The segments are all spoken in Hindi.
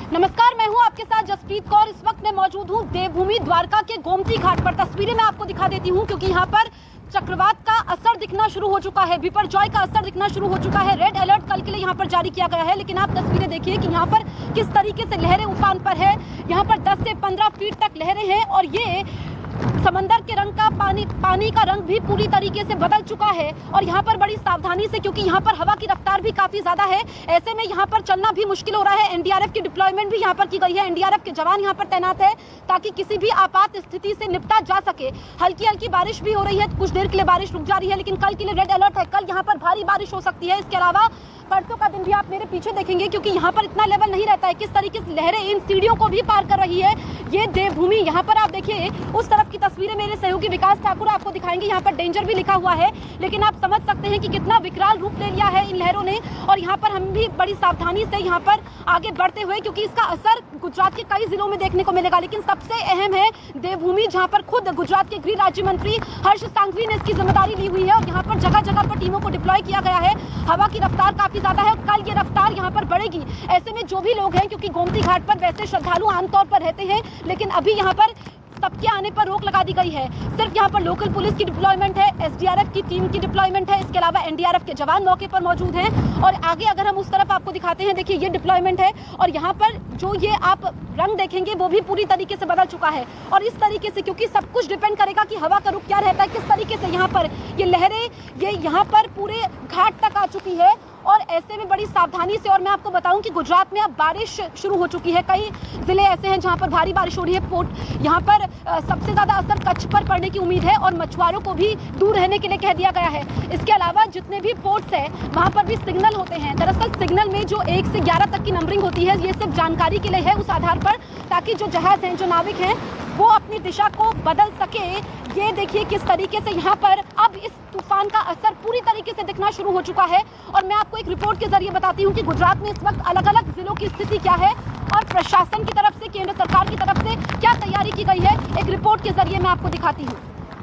नमस्कार, मैं हूं आपके साथ जसप्रीत कौर। इस वक्त मैं मौजूद हूं देवभूमि द्वारका के गोमती घाट पर। तस्वीरें मैं आपको दिखा देती हूं क्योंकि यहां पर चक्रवात का असर दिखना शुरू हो चुका है, बिपरजॉय का असर दिखना शुरू हो चुका है। रेड अलर्ट कल के लिए यहाँ पर जारी किया गया है, लेकिन आप तस्वीरें देखिए कि यहाँ पर किस तरीके से लहरें उफान पर है। यहाँ पर 10 से 15 फीट तक लहरें हैं और ये समंदर के रंग का पानी का रंग भी पूरी तरीके से बदल चुका है। और यहाँ पर बड़ी सावधानी से, क्योंकि यहाँ पर हवा की रफ्तार भी काफी ज्यादा है, ऐसे में यहाँ पर चलना भी मुश्किल हो रहा है। एनडीआरएफ की डिप्लॉयमेंट भी यहाँ पर की गई है। एनडीआरएफ के जवान यहाँ पर तैनात है ताकि किसी भी आपात स्थिति से निपटा जा सके। हल्की हल्की बारिश भी हो रही है, कुछ देर के लिए बारिश रुक जा रही है, लेकिन कल के लिए रेड अलर्ट है। कल यहाँ पर भारी बारिश हो सकती है। इसके अलावा परसों का दिन भी आप मेरे पीछे देखेंगे क्योंकि यहाँ पर इतना लेवल नहीं रहता है। किस तरीके से लहरें इन सीढ़ियों को भी पार कर रही है ये देवभूमि। यहाँ पर आप देखिए, उस तरफ की तस्वीरें मेरे सहयोगी विकास ठाकुर आपको दिखाएंगे। यहाँ पर डेंजर भी लिखा हुआ है, लेकिन आप समझ सकते हैं कि कितना विकराल रूप ले लिया है इन लहरों ने। और यहाँ पर हम भी बड़ी सावधानी से यहाँ पर आगे बढ़ते हुए, क्योंकि इसका असर गुजरात के कई जिलों में देखने को मिलेगा, लेकिन सबसे अहम है देवभूमि, जहाँ पर खुद गुजरात के गृह राज्य मंत्री हर्ष सांघवी ने इसकी जिम्मेदारी ली हुई है। और यहाँ पर जगह जगह पर टीमों को डिप्लॉय किया गया है। हवा की रफ्तार काफी ज्यादा है और कल ये रफ्तार यहाँ पर बढ़ेगी। ऐसे में जो भी लोग हैं, क्योंकि गोमती घाट पर वैसे श्रद्धालु आमतौर पर रहते हैं, लेकिन अभी यहाँ पर सबके आने पर रोक लगा दी गई है। सिर्फ यहाँ पर लोकल पुलिस की डिप्लॉयमेंट है, एसडीआरएफ की टीम की डिप्लॉयमेंट है। इसके अलावा एनडीआरएफ के जवान मौके पर मौजूद हैं। और आगे अगर हम उस तरफ आपको दिखाते हैं, देखिए ये डिप्लॉयमेंट है और यहाँ पर जो ये आप रंग देखेंगे वो भी पूरी तरीके से बदल चुका है। और इस तरीके से, क्योंकि सब कुछ डिपेंड करेगा कि हवा का रुख क्या रहता है, किस तरीके से यहाँ पर ये लहरें ये यहाँ पर पूरे घाट तक आ चुकी है। और ऐसे में बड़ी सावधानी से, और मैं आपको बताऊं कि गुजरात में अब बारिश शुरू हो चुकी है। कई जिले ऐसे हैं जहां पर भारी बारिश हो रही है। यहाँ पर सबसे ज्यादा असर कच्छ पर पड़ने की उम्मीद है और मछुआरों को भी दूर रहने के लिए कह दिया गया है। इसके अलावा जितने भी पोर्ट्स हैं वहां पर भी सिग्नल होते हैं। दरअसल सिग्नल में जो 1 से 11 तक की नंबरिंग होती है, ये सिर्फ जानकारी के लिए है, उस आधार पर, ताकि जो जहाज हैं, जो नाविक हैं, वो अपनी दिशा को बदल सके। ये देखिए किस तरीके से यहाँ पर अब इस तूफान का असर पूरी तरीके से दिखना शुरू हो चुका है। और मैं आपको एक रिपोर्ट के जरिए बताती हूँ कि गुजरात में इस वक्त अलग अलग जिलों की स्थिति क्या है और प्रशासन की तरफ से, केंद्र सरकार की तरफ से क्या तैयारी की गई है। एक रिपोर्ट के जरिए मैं आपको दिखाती हूँ।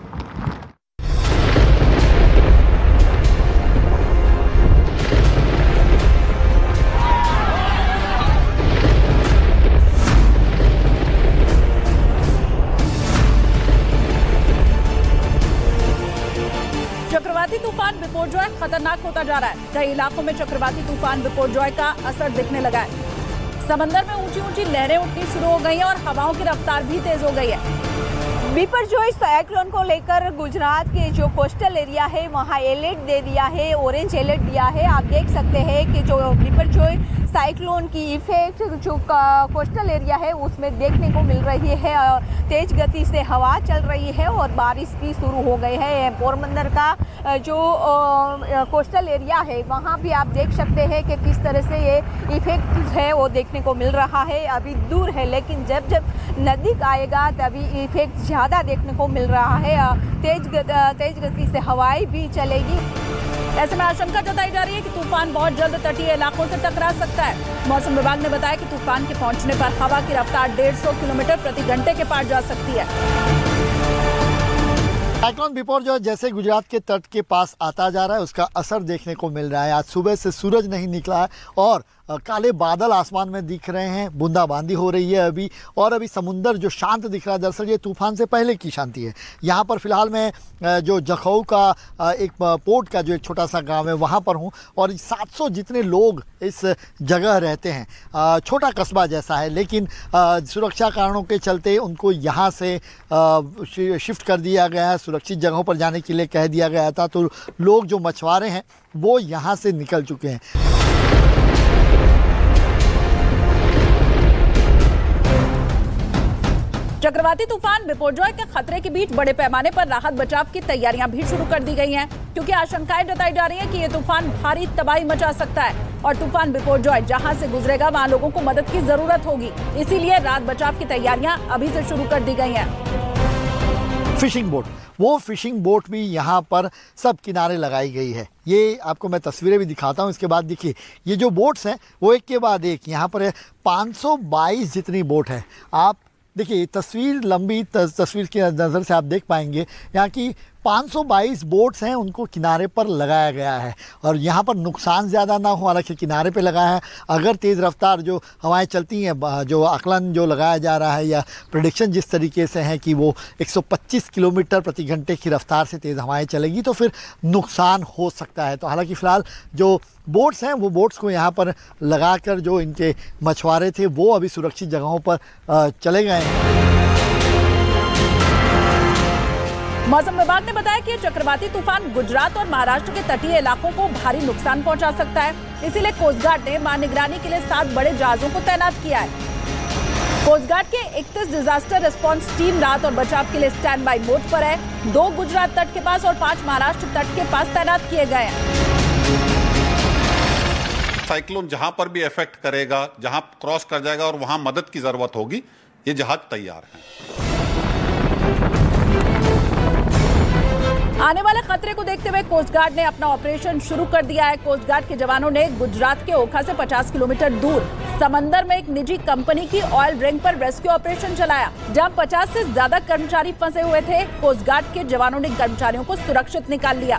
चक्रवाती तूफान बिपरजॉय खतरनाक होता जा रहा है। कई इलाकों में चक्रवाती तूफान बिपरजॉय का असर दिखने लगा है। समंदर में ऊंची ऊंची लहरें उठनी शुरू हो गई हैं और हवाओं की रफ्तार भी तेज हो गई है। बिपरजॉय साइक्लोन को लेकर गुजरात के जो कोस्टल एरिया है वहाँ अलर्ट दे दिया है, ऑरेंज अलर्ट दिया है। आप देख सकते हैं कि जो बिपरजॉय साइक्लोन की इफेक्ट जो कोस्टल एरिया है उसमें देखने को मिल रही है। तेज गति से हवा चल रही है और बारिश भी शुरू हो गई है। पोरबंदर का जो कोस्टल एरिया है वहाँ भी आप देख सकते हैं कि किस तरह से ये इफेक्ट है वो देखने को मिल रहा है। अभी दूर है, लेकिन जब जब नज़दीक आएगा तभी इफेक्ट ज़्यादा देखने को मिल रहा है। तेज गति से हवाएं भी चलेगी। ऐसे में आशंका जताई जा रही है कि तूफान बहुत जल्द तटीय इलाकों से टकरा सकता है। मौसम विभाग ने बताया कि तूफान के पहुंचने पर हवा की रफ्तार 150 किलोमीटर प्रति घंटे के पार जा सकती है। साइक्लोन बिपरजॉय जैसे गुजरात के तट के पास आता जा रहा है, उसका असर देखने को मिल रहा है। आज सुबह से सूरज नहीं निकला है और काले बादल आसमान में दिख रहे हैं। बूंदाबांदी हो रही है अभी, और अभी समुंदर जो शांत दिख रहा है, दरअसल ये तूफान से पहले की शांति है। यहाँ पर फिलहाल मैं जो जखौ का एक पोर्ट का जो एक छोटा सा गांव है वहाँ पर हूँ और 700 जितने लोग इस जगह रहते हैं। छोटा कस्बा जैसा है, लेकिन सुरक्षा कारणों के चलते उनको यहाँ से शिफ्ट कर दिया गया है। सुरक्षित जगहों पर जाने के लिए कह दिया गया था, तो लोग जो मछुआरे हैं वो यहाँ से निकल चुके हैं। चक्रवाती तूफान बिपरजॉय के खतरे के बीच बड़े पैमाने पर राहत बचाव की तैयारियां भी शुरू कर दी गई हैं, क्योंकि आशंकाएं जताई जा रही हैं कि ये तूफान भारी तबाही मचा सकता है और तूफान बिपरजॉय जहां से गुजरेगा वहां लोगों को मदद की जरूरत होगी। इसीलिए राहत बचाव की तैयारियां अभी से शुरू कर दी गई हैं। फिशिंग बोट, वो फिशिंग बोट भी यहाँ पर सब किनारे लगाई गई है। ये आपको मैं तस्वीरें भी दिखाता हूँ। इसके बाद देखिए ये जो बोट्स हैं वो एक के बाद एक यहाँ पर 522 जितनी बोट है। आप देखिए तस्वीर लंबी तस्वीर की नज़र से आप देख पाएंगे यहाँ की 522 बोट्स हैं उनको किनारे पर लगाया गया है और यहाँ पर नुकसान ज़्यादा ना हो, हालांकि किनारे पे लगाया है। अगर तेज़ रफ्तार जो हवाएं चलती हैं, जो आकलन जो लगाया जा रहा है या प्रेडिक्शन जिस तरीके से है कि वो 125 किलोमीटर प्रति घंटे की रफ्तार से तेज़ हवाएं चलेगी तो फिर नुकसान हो सकता है। तो हालांकि फ़िलहाल जो बोट्स हैं वो बोट्स को यहाँ पर लगाकर जो इनके मछुआरे थे वो अभी सुरक्षित जगहों पर चले गए हैं। मौसम विभाग ने बताया कि चक्रवाती तूफान गुजरात और महाराष्ट्र के तटीय इलाकों को भारी नुकसान पहुंचा सकता है, इसीलिए कोस्ट गार्ड ने महानिगरानी के लिए 7 बड़े जहाजों को तैनात किया है। कोस्ट गार्ड के 31 डिजास्टर रिस्पांस टीम राहत और बचाव के लिए स्टैंड बाई मोड पर है। 2 गुजरात तट के पास और 5 महाराष्ट्र तट के पास तैनात किए गए हैं। साइक्लोन जहां पर भी इफेक्ट करेगा, जहां क्रॉस कर जाएगा और वहां मदद की जरूरत होगी, ये जहाज तैयार हैं। आने वाले खतरे को देखते हुए कोस्ट गार्ड ने अपना ऑपरेशन शुरू कर दिया है। कोस्ट गार्ड के जवानों ने गुजरात के ओखा से 50 किलोमीटर दूर समंदर में एक निजी कंपनी की ऑयल रिंग पर रेस्क्यू ऑपरेशन चलाया, जहां 50 से ज्यादा कर्मचारी फंसे हुए थे। कोस्ट गार्ड के जवानों ने कर्मचारियों को सुरक्षित निकाल लिया।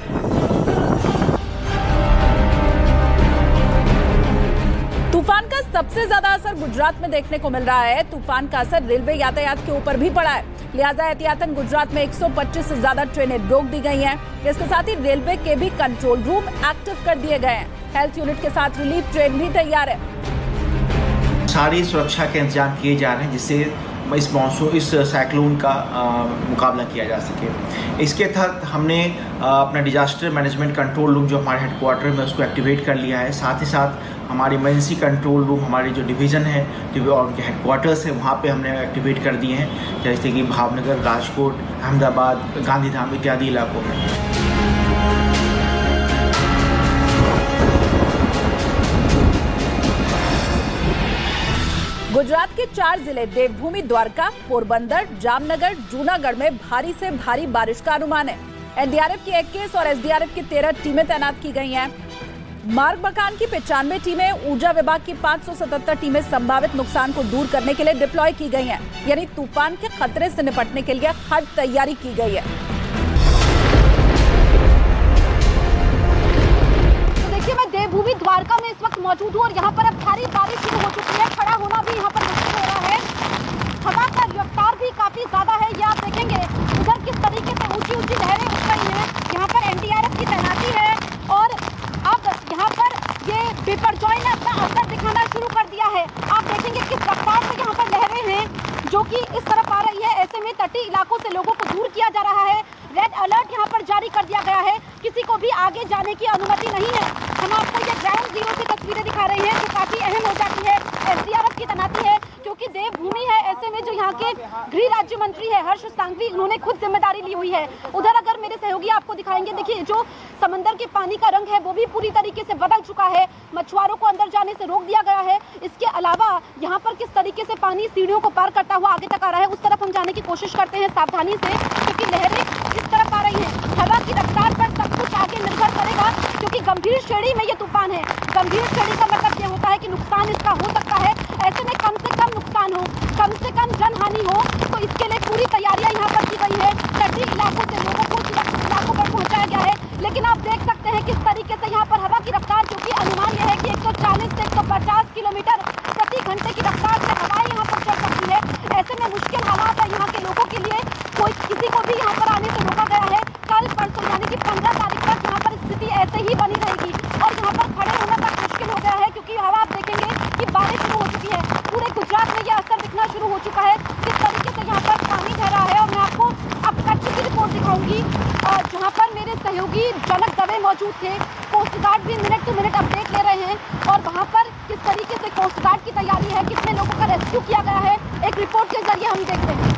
तूफान का सबसे ज्यादा असर गुजरात में देखने को मिल रहा है। तूफान का असर रेलवे यातायात के ऊपर भी पड़ा है, लिहाजा एहतियातन गुजरात में 125 से ज्यादा ट्रेनें रोक दी गई हैं। इसके साथ ही रेलवे के भी कंट्रोल रूम एक्टिव कर दिए गए हैं। हेल्थ यूनिट के साथ रिलीफ ट्रेन भी तैयार है। सारी सुरक्षा के इंतजाम किए जा रहे हैं जिससे इस साइक्लोन का मुकाबला किया जा सके। इसके तहत हमने अपना डिजास्टर मैनेजमेंट कंट्रोल रूम जो हमारे हेडक्वार्टर में उसको एक्टिवेट कर लिया है। साथ ही साथ हमारी इमरजेंसी कंट्रोल रूम, हमारी जो डिवीज़न है और उनके हेडक्वार्टर्स है, वहाँ पे हमने एक्टिवेट कर दिए हैं, जैसे कि भावनगर, राजकोट, अहमदाबाद, गांधीधाम इत्यादि इलाकों में। गुजरात के 4 जिले देवभूमि, द्वारका, पोरबंदर, जामनगर, जूनागढ़ में भारी से भारी बारिश का अनुमान है। एनडीआरएफ की 21 और एसडीआरएफ की 13 टीमें तैनात की गई हैं। मार्ग मकान की 95 टीमें, ऊर्जा विभाग की 577 टीमें संभावित नुकसान को दूर करने के लिए डिप्लॉय की गई हैं। यानी तूफान के खतरे से निपटने के लिए हर तैयारी की गई है। तो देखिए, मैं देवभूमि द्वारका में इस वक्त मौजूद हूँ और यहाँ पर अब भारी बारिश शुरू हो चुकी है। खड़ा होना भी यहाँ पर मुश्किल हो रहा है। हवा का रफ्तार भी काफी ज्यादा है। ये आप देखेंगे उधर किस तरीके से ऊंची ऊंची लहरें उठ रही हैं। यहाँ पर एनडीआरएफ की तैनाती है और अब यहाँ पर ये बिपरजॉय ने अपना असर दिखाना शुरू कर दिया है। आप देखेंगे किस रफ्तार से यहाँ पर लहरें हैं जो कि इस तरफ आ रही है। ऐसे में तटीय इलाकों से लोगों को दूर किया जा रहा है। रेड अलर्ट यहाँ पर जारी कर दिया गया है, किसी को भी आगे जाने की अनुमति नहीं है। हम आपको ये ग्राउंड जीरो की तस्वीरें दिखा रहे हैं जो काफी अहम हो जाती है। एसडीआरएफ की तैनाती है क्योंकि देवभूमि है। ऐसे में जो यहाँ के गृह राज्य मंत्री है हर्ष सांघवी, उन्होंने खुद जिम्मेदारी ली हुई है। उधर अगर मेरे सहयोगी आपको दिखाएंगे, देखिए जो समंदर के पानी का रंग है वो भी पूरी तरीके से बदल चुका है। मछुआरों को अंदर जाने से रोक दिया गया है। इसके अलावा यहाँ पर किस तरीके से पानी सीढ़ियों को पार करता हुआ आगे तक आ रहा है, उस तरफ हम जाने की कोशिश करते हैं सावधानी से, क्योंकि लहरें इस तरफ आ रही हैं। हवा की रफ्तार पर सब कुछ आगे निर्भर करेगा क्योंकि गंभीर श्रेणी में ये तूफान है। गंभीर श्रेणी का मतलब ये होता है कि नुकसान इसका हो सकता है। ऐसे में कम से कम नुकसान हो, कम से कम जनहानि हो, तो इसके लिए पूरी तैयारियां यहाँ पर की गई है। तटीय इलाकों से लोगों को सुरक्षित इलाकों पर पहुंचाया गया है। लेकिन आप देख सकते हैं किस तरीके से यहाँ पर हवा की रफ्तार, जो कि अनुमान यह है कि 140 से 150 किलोमीटर प्रति घंटे की रफ्तार से हवाएं यहाँ पर चल सकती है। ऐसे में मुश्किल हालात है यहाँ के लोगों के लिए। किसी को भी यहाँ पर आने से रोका गया है। कल परसों यानी कि 15 तारीख तक यहाँ पर स्थिति ऐसे ही बनी रहेगी और यहाँ पर खड़े होना तक मुश्किल हो गया है क्योंकि हवा आप देखेंगे कि बारिश शुरू हो चुकी है। पूरे गुजरात में यह असर दिखना शुरू हो चुका है किस तरीके से यहाँ पर पानी बह रहा है। और मैं आपको अब कच्छ की रिपोर्ट दिखाऊंगी जहाँ पर मेरे सहयोगी जनक दवे मौजूद थे। कोस्ट गार्ड भी मिनट टू मिनट अपडेट ले रहे हैं और वहाँ पर किस तरीके से कोस्ट गार्ड की तैयारी है, कितने लोगों का रेस्क्यू किया गया है, एक रिपोर्ट के जरिए हम देखते हैं।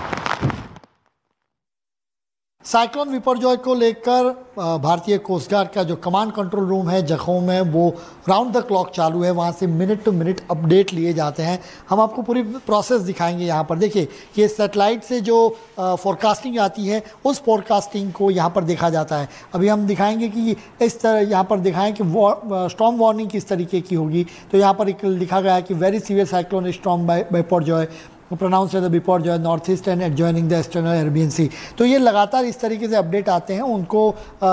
साइक्लोन बिपरजॉय को लेकर भारतीय कोस्ट गार्ड का जो कमांड कंट्रोल रूम है जखौ में, वो राउंड द क्लॉक चालू है। वहाँ से मिनट टू मिनट अपडेट लिए जाते हैं। हम आपको पूरी प्रोसेस दिखाएंगे। यहाँ पर देखिए कि सैटेलाइट से जो फोरकास्टिंग आती है उस फोरकास्टिंग को यहाँ पर देखा जाता है। अभी हम दिखाएंगे कि इस तरह यहाँ पर दिखाएं कि स्टॉर्म वार्निंग किस तरीके की होगी। तो यहाँ पर एक लिखा गया है कि very severe cyclone storm Biparjoy pronounced as the biparjoy northeast and adjoining the external Arabian Sea। तो ये लगातार इस तरीके से अपडेट आते हैं, उनको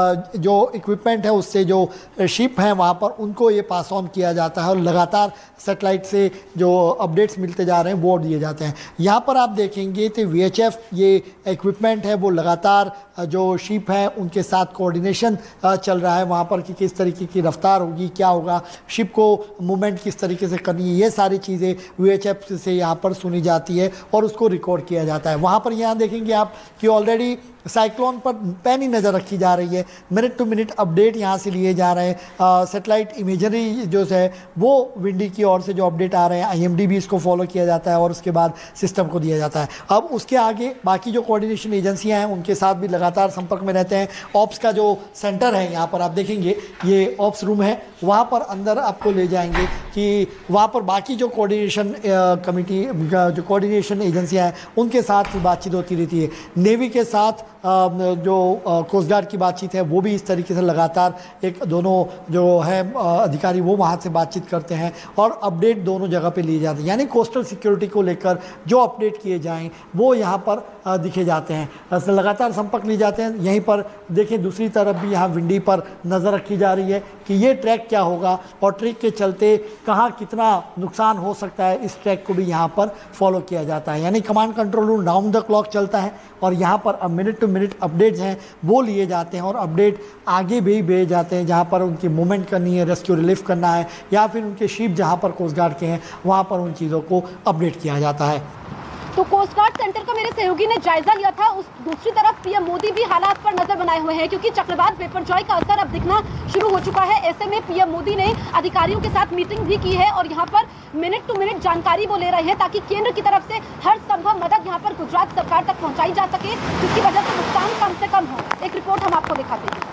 जो इक्विपमेंट है उससे जो शिप हैं वहाँ पर उनको ये पास ऑन किया जाता है और लगातार सेटेलाइट से जो अपडेट्स मिलते जा रहे हैं वो दिए जाते हैं। यहाँ पर आप देखेंगे तो VHF ये इक्विपमेंट है वो लगातार जो शिप है उनके साथ कोऑर्डिनेशन चल रहा है वहाँ पर कि किस तरीके की रफ्तार होगी, क्या होगा, शिप को मूवमेंट किस तरीके से करनी है, ये सारी चीज़ें VHF से यहाँ पर सुनी जाती है और उसको रिकॉर्ड किया जाता है। वहाँ पर यहाँ देखेंगे आप कि ऑलरेडी साइक्लोन पर पैनी नज़र रखी जा रही है, मिनट टू मिनट अपडेट यहाँ से लिए जा रहे हैं। सेटेलाइट इमेजरी जो है वो विंडी की ओर से जो अपडेट आ रहे हैं IMD भी इसको फॉलो किया जाता है और उसके बाद सिस्टम को दिया जाता है। अब उसके आगे बाकी जो कोऑर्डिनेशन एजेंसियाँ हैं उनके साथ भी लगातार संपर्क में रहते हैं। ऑप्स का जो सेंटर है यहाँ पर आप देखेंगे ये ऑप्स रूम है, वहाँ पर अंदर आपको ले जाएंगे कि वहाँ पर बाकी जो कोऑर्डिनेशन कमिटी जो कोऑर्डिनेशन एजेंसियाँ हैं उनके साथ बातचीत होती रहती है। नेवी के साथ जो कोस्ट गार्ड की बातचीत है वो भी इस तरीके से लगातार एक दोनों जो है अधिकारी वो वहाँ से बातचीत करते हैं और अपडेट दोनों जगह पे लिए जाते हैं। यानी कोस्टल सिक्योरिटी को लेकर जो अपडेट किए जाएं वो यहाँ पर दिखे जाते हैं, लगातार संपर्क लिए जाते हैं। यहीं पर देखें दूसरी तरफ भी यहाँ विंडी पर नज़र रखी जा रही है कि ये ट्रैक क्या होगा और ट्रैक के चलते कहाँ कितना नुकसान हो सकता है, इस ट्रैक को भी यहाँ पर फॉलो किया जाता है। यानी command control room round the clock चलता है और यहाँ पर अब मिनट टू मिनट अपडेट्स हैं वो लिए जाते हैं और अपडेट आगे भी भेजे जाते हैं जहाँ पर उनकी मूवमेंट करनी है, रेस्क्यू रिलीफ करना है या फिर उनके शिप जहाँ पर कोस्ट गार्ड के हैं वहाँ पर उन चीज़ों को अपडेट किया जाता है। तो कोस्ट गार्ड सेंटर का मेरे सहयोगी ने जायजा लिया था। उस दूसरी तरफ पीएम मोदी भी हालात पर नजर बनाए हुए हैं क्योंकि चक्रवात बिपरजॉय का असर अब दिखना शुरू हो चुका है। ऐसे में पीएम मोदी ने अधिकारियों के साथ मीटिंग भी की है और यहाँ पर मिनट टू मिनट जानकारी वो ले रहे हैं ताकि केंद्र की तरफ से हर संभव मदद यहाँ पर गुजरात सरकार तक पहुँचाई जा सके, जिसकी वजह से नुकसान कम से कम हो। एक रिपोर्ट हम आपको दिखाते हैं।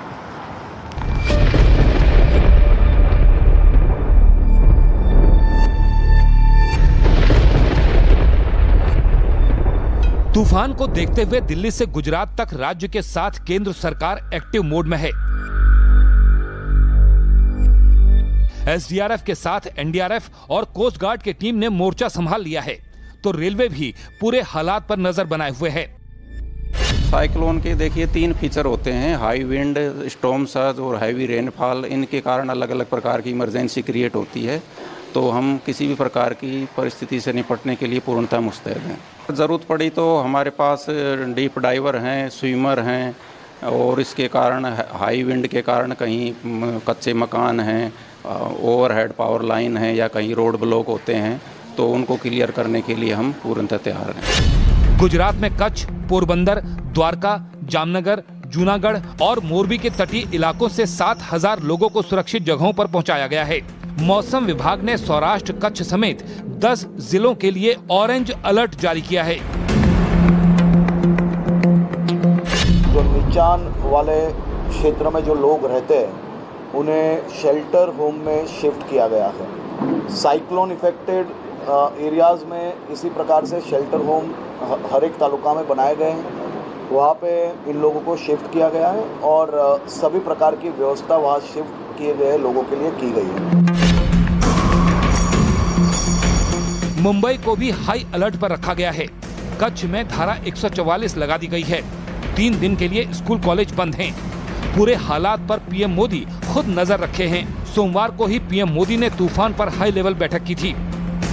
तूफान को देखते हुए दिल्ली से गुजरात तक राज्य के साथ केंद्र सरकार एक्टिव मोड में है। SDRF के साथ NDRF और कोस्ट गार्ड की टीम ने मोर्चा संभाल लिया है, तो रेलवे भी पूरे हालात पर नजर बनाए हुए है। साइक्लोन के देखिए 3 फीचर होते हैं, हाई विंड, स्टॉर्म सर्ज और हैवी रेनफॉल। इनके कारण अलग अलग प्रकार की इमरजेंसी क्रिएट होती है, तो हम किसी भी प्रकार की परिस्थिति से निपटने के लिए पूर्णतः मुस्तैद हैं। ज़रूरत पड़ी तो हमारे पास डीप डाइवर हैं, स्विमर हैं और इसके कारण हाई विंड के कारण कहीं कच्चे मकान हैं, ओवरहेड पावर लाइन है या कहीं रोड ब्लॉक होते हैं तो उनको क्लियर करने के लिए हम पूर्णतः तैयार हैं। गुजरात में कच्छ, पोरबंदर, द्वारका, जामनगर, जूनागढ़ और मोरबी के तटीय इलाकों से 7,000 लोगों को सुरक्षित जगहों पर पहुंचाया गया है। मौसम विभाग ने सौराष्ट्र, कच्छ समेत 10 जिलों के लिए ऑरेंज अलर्ट जारी किया है। जो निचान वाले क्षेत्र में जो लोग रहते हैं उन्हें शेल्टर होम में शिफ्ट किया गया है। साइक्लोन इफेक्टेड एरियाज़ में इसी प्रकार से शेल्टर होम हर एक तालुका में बनाए गए हैं, वहाँ पे इन लोगों को शिफ्ट किया गया है और सभी प्रकार की व्यवस्था वहाँ शिफ्ट किए गए लोगों के लिए की गई है। मुंबई को भी हाई अलर्ट पर रखा गया है। कच्छ में धारा 144 लगा दी गई है। 3 दिन के लिए स्कूल कॉलेज बंद हैं। पूरे हालात पर पीएम मोदी खुद नजर रखे हैं। सोमवार को ही पीएम मोदी ने तूफान पर हाई लेवल बैठक की थी।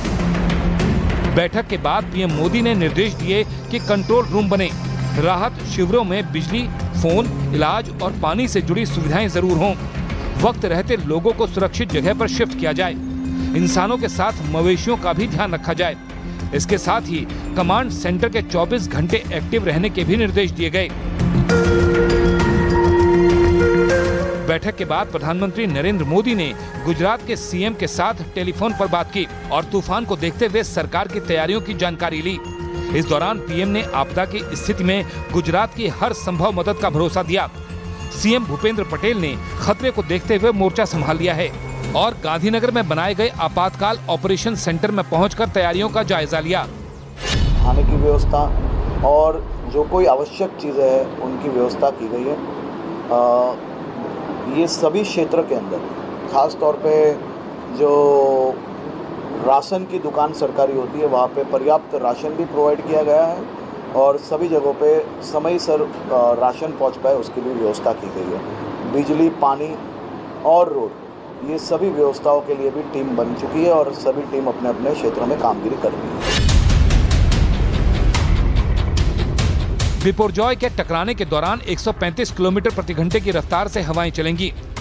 बैठक के बाद पीएम मोदी ने निर्देश दिए कि कंट्रोल रूम बने, राहत शिविरों में बिजली, फोन, इलाज और पानी से जुड़ी सुविधाएं जरूर हों। वक्त रहते लोगों को सुरक्षित जगह पर शिफ्ट किया जाए। इंसानों के साथ मवेशियों का भी ध्यान रखा जाए। इसके साथ ही कमांड सेंटर के 24 घंटे एक्टिव रहने के भी निर्देश दिए गए। बैठक के बाद प्रधानमंत्री नरेंद्र मोदी ने गुजरात के सीएम के साथ टेलीफोन पर बात की और तूफान को देखते हुए सरकार की तैयारियों की जानकारी ली। इस दौरान पीएम ने आपदा की स्थिति में गुजरात की हर संभव मदद का भरोसा दिया। सीएम भूपेंद्र पटेल ने खतरे को देखते हुए मोर्चा संभाल लिया है और गांधीनगर में बनाए गए आपातकाल ऑपरेशन सेंटर में पहुंचकर तैयारियों का जायजा लिया। खाने की व्यवस्था और जो कोई आवश्यक चीज़ें हैं उनकी व्यवस्था की गई है। ये सभी क्षेत्र के अंदर खास तौर पे जो राशन की दुकान सरकारी होती है, वहाँ पे पर्याप्त राशन भी प्रोवाइड किया गया है और सभी जगहों पे समय सर राशन पहुँच पाए उसकी भी व्यवस्था की गई है। बिजली, पानी और रोड, ये सभी व्यवस्थाओं के लिए भी टीम बन चुकी है और सभी टीम अपने अपने क्षेत्रों में कामगिरी कर रही है। बिपरजॉय के टकराने के दौरान 135 किलोमीटर प्रति घंटे की रफ्तार से हवाएं चलेंगी।